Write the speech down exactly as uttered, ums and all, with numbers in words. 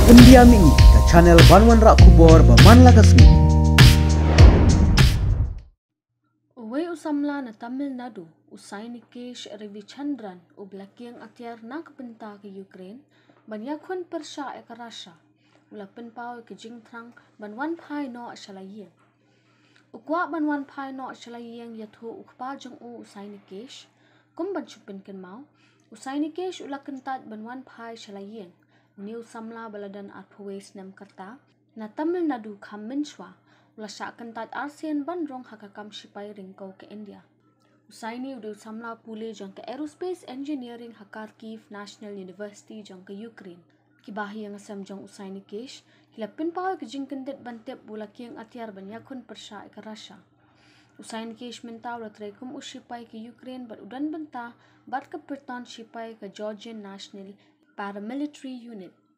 India Mini ke channel Banwan Rak Kubor Baman Lagasmi. Uway Samla na Tamil Nadu, usai ni Kesh Revichandran u Kiengatiar na kapenta ke Ukraine, banyakun Pyrshah e Russia, ula penpau ke Jingtrang ban Wanphai no Shalayeng. U Kwah ban Wanphai no Shalayeng yathu ukpa jang u usai ni Kesh, kum ban chupin ken mau, usai ni Kesh ula kentat ban Wanphai Shalayeng. New Samla baladan Arpawes nem karta na Tamil Nadu kam minchwa ula syakan tat arsian bandrong hakakam shipai ringkau ke India. Usai ni udah Samla pule jang ke Aerospace Engineering Kharkiv National University jang ke Ukraine. Kibahi yang asam jang usai ni Kesh hilapin pau ke jingkendet bantep bula Kiengatiar banyakun Pyrshah ke Russia. Usai ni Kesh minta ula trekum ushipai ke Ukraine bat udan benta bat ke pertan shipai ke Georgian National Paramilitary Unit.